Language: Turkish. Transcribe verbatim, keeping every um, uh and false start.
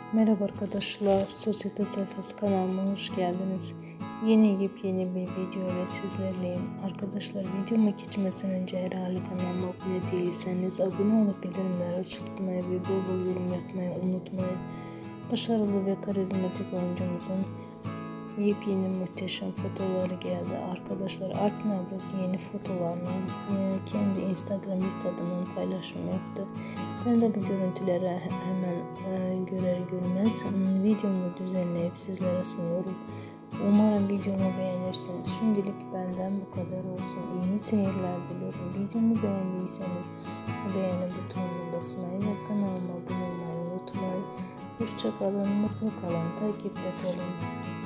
Merhaba arkadaşlar, Sosyete Sayfası kanalıma hoş geldiniz. Yeni yepyeni bir video ile sizlerleyim. Arkadaşlar, videoma geçmeden önce eğer hala kanalıma abone değilseniz abone olup bildirimleri açmayı ve bol bol yorum yapmayı unutmayın. Başarılı ve karizmatik oyuncumuzun yepyeni muhteşem fotoğrafları geldi. Arkadaşlar, Alp Navruz yeni fotoğraflarını e, kendi Instagram hesabından paylaşım yaptı. Ben de bu görüntülere hemen e, görer görmez videomu düzenleyip sizlere sunuyorum. Umarım videomu beğenirsiniz. Şimdilik benden bu kadar olsun. İyi seyirler diliyorum. Videomu beğendiyseniz beğeni butonuna basmayı ve kanalıma abone olmayı unutmayın. Hoşça kalın, mutlu kalın, takipte kalın.